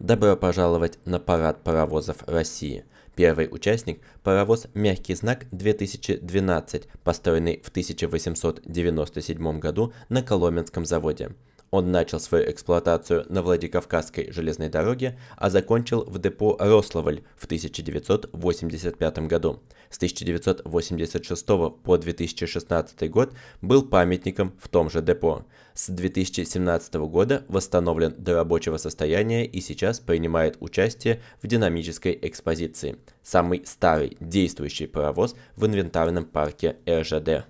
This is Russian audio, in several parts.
Добро пожаловать на парад паровозов России. Первый участник – паровоз «Мягкий знак» 2012, построенный в 1897 году на Коломенском заводе. Он начал свою эксплуатацию на Владикавказской железной дороге, а закончил в депо Рославль в 1985 году. С 1986 по 2016 год был памятником в том же депо. С 2017 года восстановлен до рабочего состояния и сейчас принимает участие в динамической экспозиции. Самый старый действующий паровоз в инвентарном парке РЖД.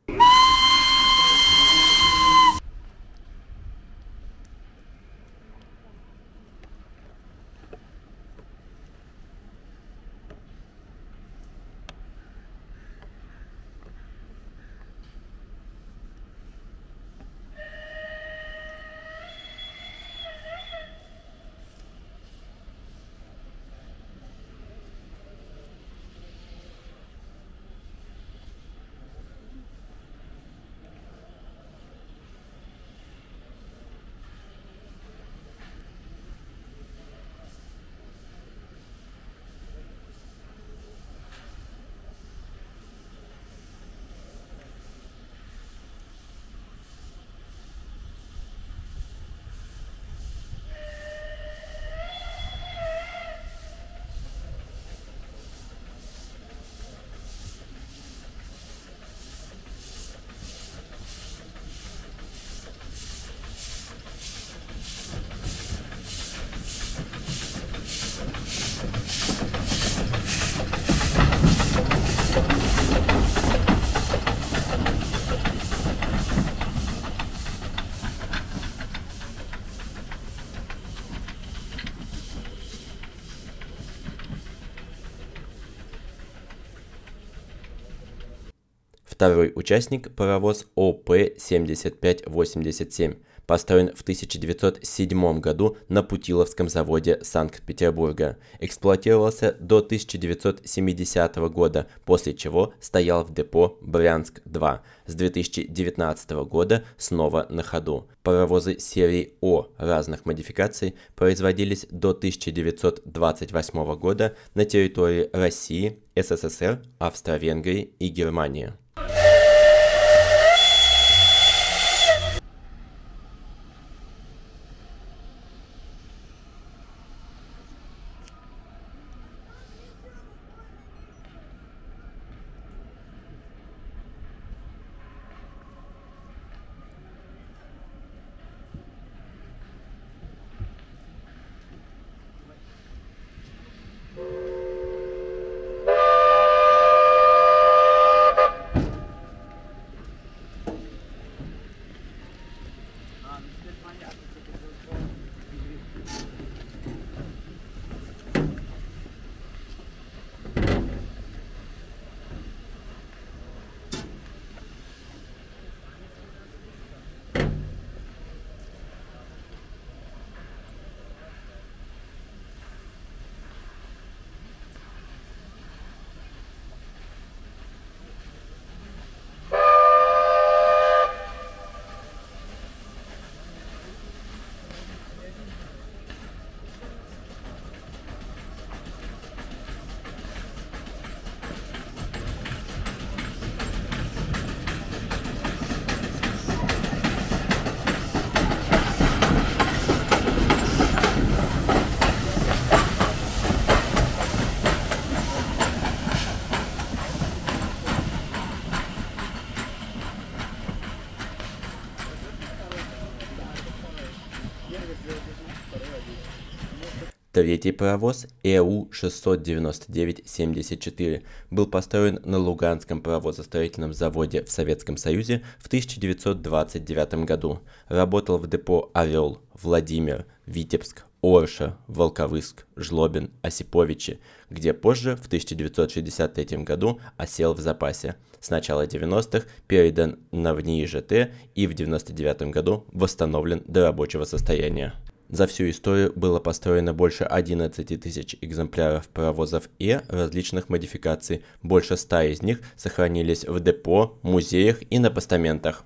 Второй участник – паровоз ОП-7587, построен в 1907 году на Путиловском заводе Санкт-Петербурга. Эксплуатировался до 1970 года, после чего стоял в депо Брянск-2. С 2019 года снова на ходу. Паровозы серии О разных модификаций производились до 1928 года на территории России, СССР, Австро-Венгрии и Германии. Третий паровоз ЭУ-699-74 был построен на Луганском паровозостроительном заводе в Советском Союзе в 1929 году. Работал в депо Орел, Владимир, Витебск, Орша, Волковыск, Жлобин, Осиповичи, где позже, в 1963 году, осел в запасе. С начала 90-х передан на ВНИИ-ЖТ и в 1999 году восстановлен до рабочего состояния. За всю историю было построено больше 11 тысяч экземпляров паровозов Е различных модификаций, больше 100 из них сохранились в депо, музеях и на постаментах.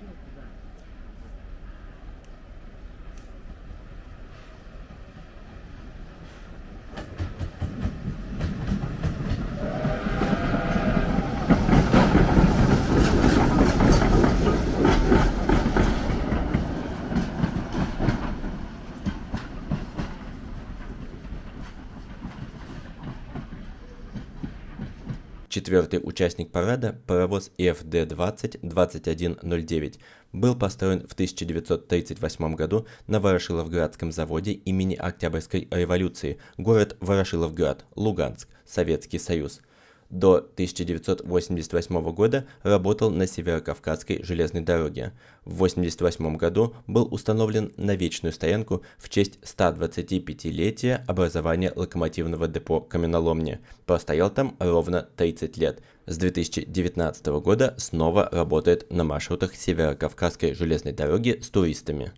Четвертый участник парада, паровоз ФД-20-2109, был построен в 1938 году на Ворошиловградском заводе имени Октябрьской революции, город Ворошиловград, Луганск, Советский Союз. До 1988 года работал на Северокавказской железной дороге. В 1988 году был установлен на вечную стоянку в честь 125-летия образования локомотивного депо «Каменоломня». Простоял там ровно 30 лет. С 2019 года снова работает на маршрутах Северокавказской железной дороги с туристами.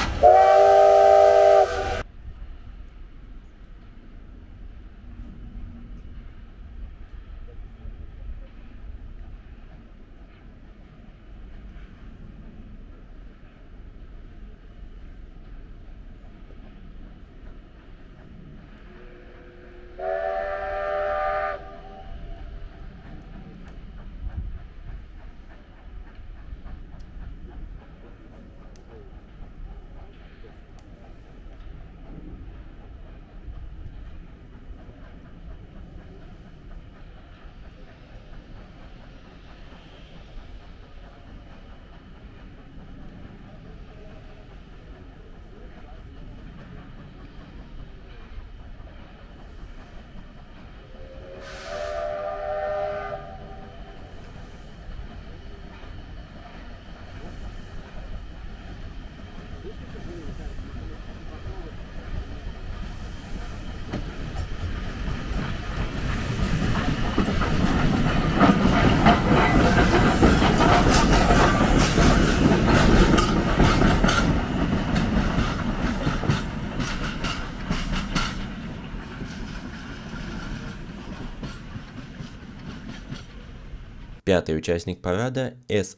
Пятый участник парада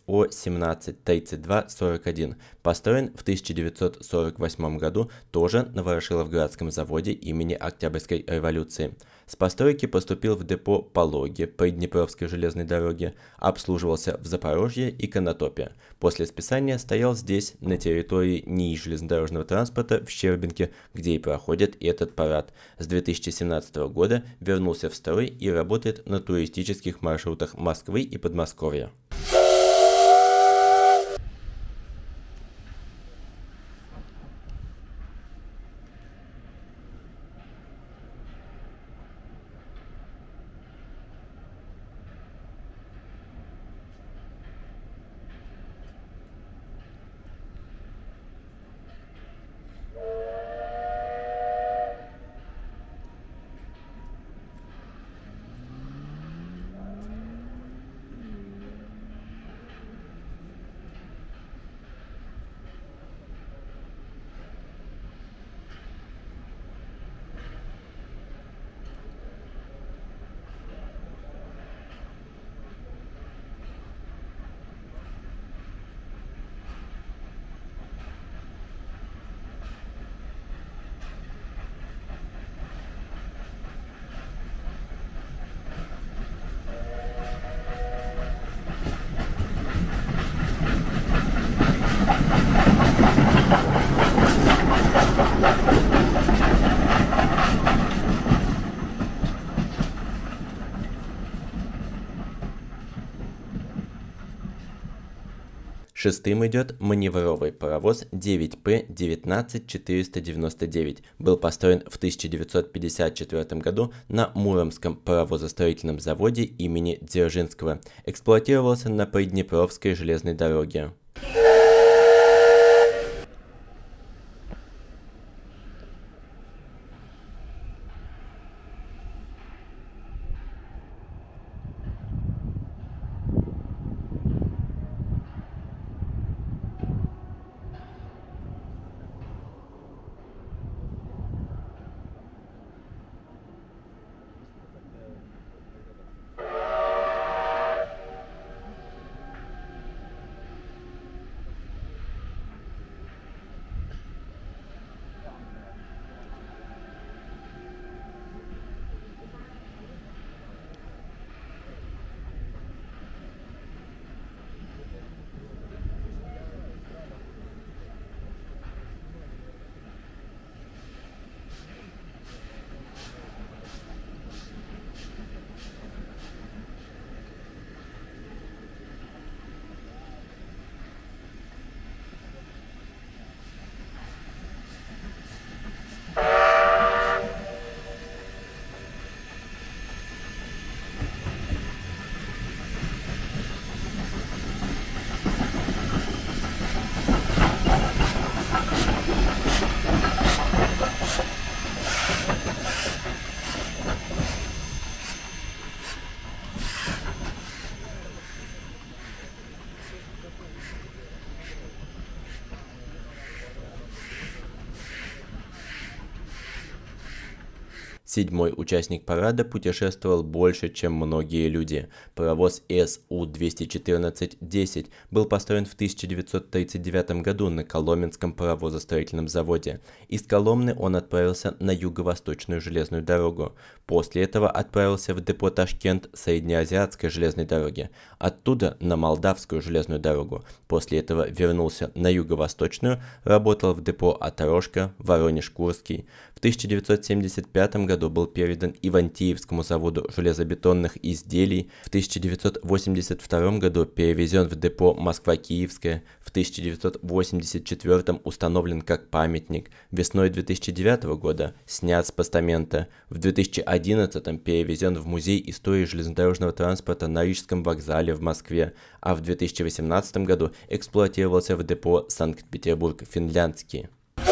СО-17-3241, построен в 1948 году тоже на Ворошиловградском заводе имени Октябрьской революции. С постройки поступил в депо Пологи по Днепровской железной дороге, обслуживался в Запорожье и Конотопе. После списания стоял здесь, на территории НИИ железнодорожного транспорта в Щербинке, где и проходит этот парад. С 2017 года вернулся в строй и работает на туристических маршрутах Москвы и Подмосковья. Шестым идет маневровый паровоз 9П-19-499. Был построен в 1954 году на Муромском паровозостроительном заводе имени Дзержинского. Эксплуатировался на Приднепровской железной дороге. Седьмой участник парада путешествовал больше, чем многие люди. Паровоз СУ-214-10 был построен в 1939 году на Коломенском паровозостроительном заводе. Из Коломны он отправился на Юго-Восточную железную дорогу. После этого отправился в депо Ташкент Среднеазиатской железной дороги. Оттуда на Молдавскую железную дорогу. После этого вернулся на Юго-Восточную, работал в депо Оторожка, Воронеж-Курский. В 1975 году был передан Ивантеевскому заводу железобетонных изделий, в 1982 году перевезен в депо Москва-Киевская, в 1984 установлен как памятник, весной 2009 года снят с постамента, в 2011 перевезен в Музей истории железнодорожного транспорта на Рижском вокзале в Москве, а в 2018 году эксплуатировался в депо Санкт-Петербург-Финляндский.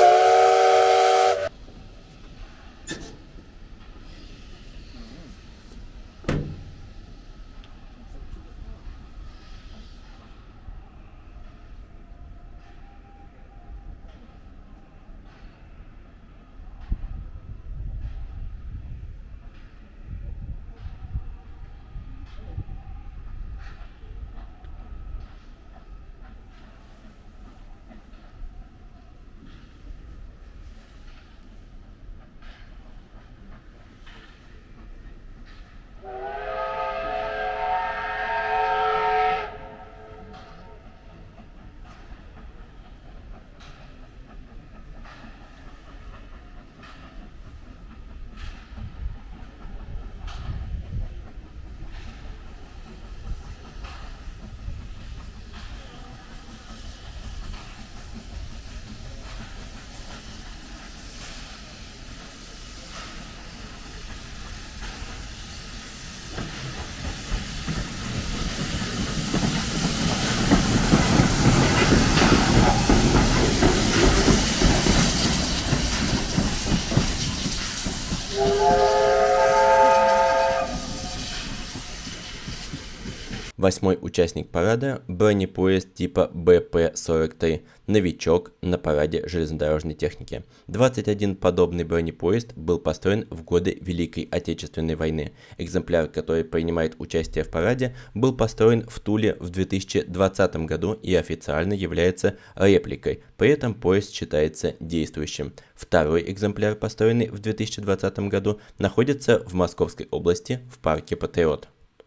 Восьмой участник парада – бронепоезд типа БП-43, новичок на параде железнодорожной техники. 21 подобный бронепоезд был построен в годы Великой Отечественной войны. Экземпляр, который принимает участие в параде, был построен в Туле в 2020 году и официально является репликой, при этом поезд считается действующим. Второй экземпляр, построенный в 2020 году, находится в Московской области в парке Патриот.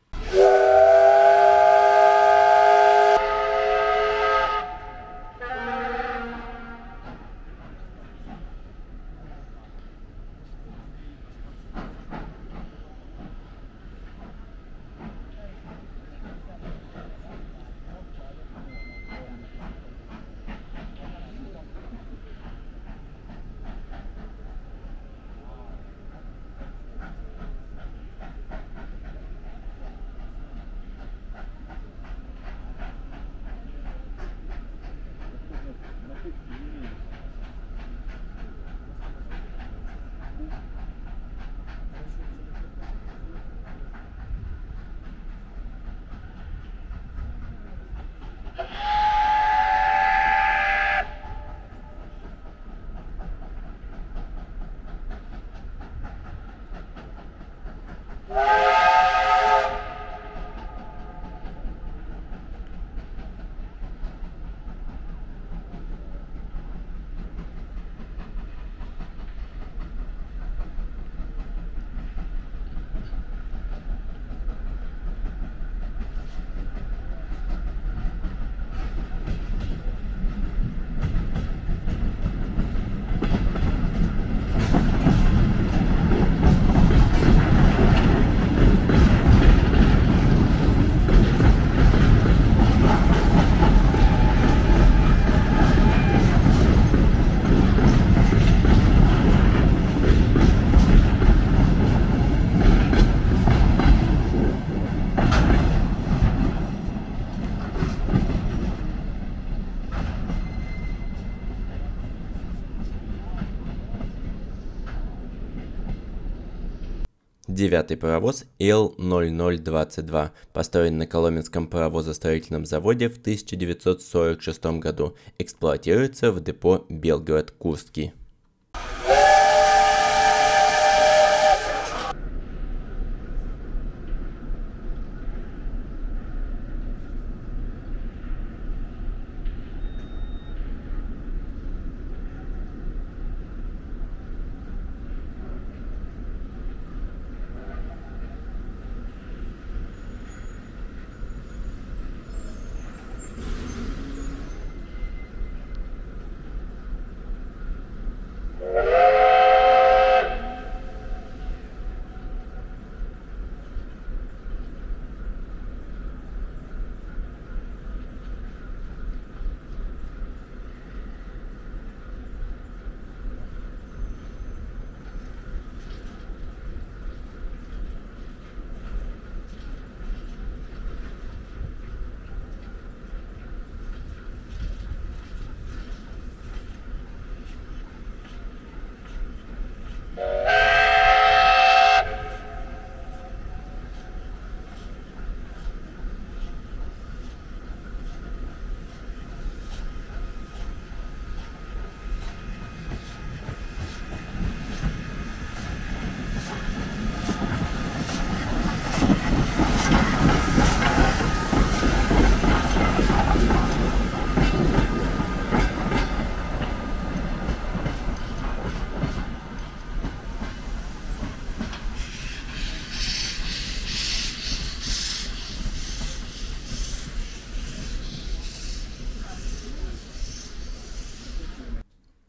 Девятый паровоз Л-0022, построен на Коломенском паровозостроительном заводе в 1946 году, эксплуатируется в депо Белгород-Курский.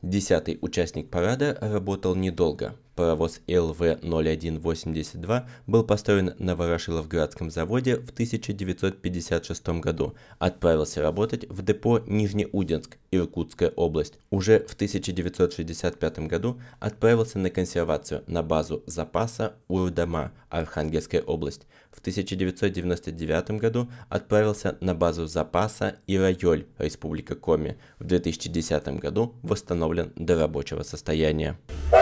10-й участник парада работал недолго. Паровоз ЛВ-0182 был построен на Ворошиловградском заводе в 1956 году. Отправился работать в депо Нижнеудинск, Иркутская область. Уже в 1965 году отправился на консервацию на базу запаса Урдама, Архангельская область. В 1999 году отправился на базу запаса Ирайоль, Республика Коми. В 2010 году восстановлен до рабочего состояния.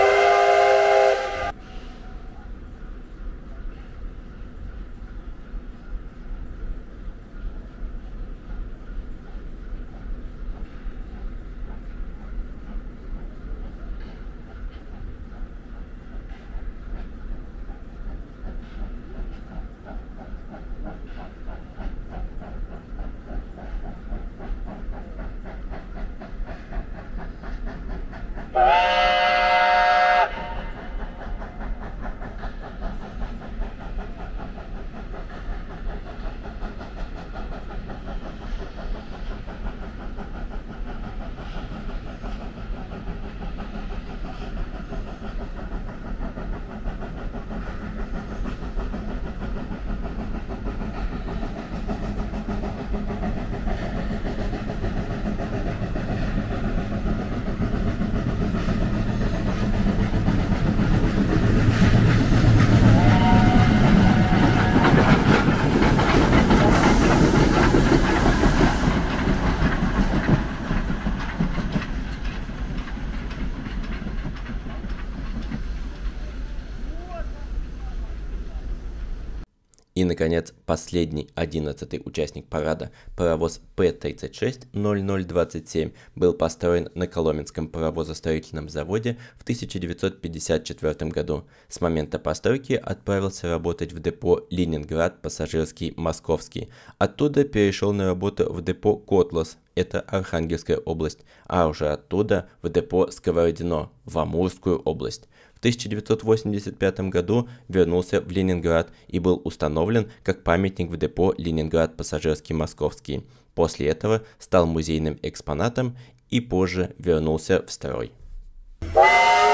И, наконец, последний, 11-й участник парада, паровоз П-36-0027, был построен на Коломенском паровозостроительном заводе в 1954 году. С момента постройки отправился работать в депо Ленинград, пассажирский, Московский. Оттуда перешел на работу в депо Котлас, это Архангельская область, а уже оттуда в депо Сковородино, в Амурскую область. В 1985 году вернулся в Ленинград и был установлен как памятник в депо Ленинград пассажирский Московский. После этого стал музейным экспонатом и позже вернулся в строй.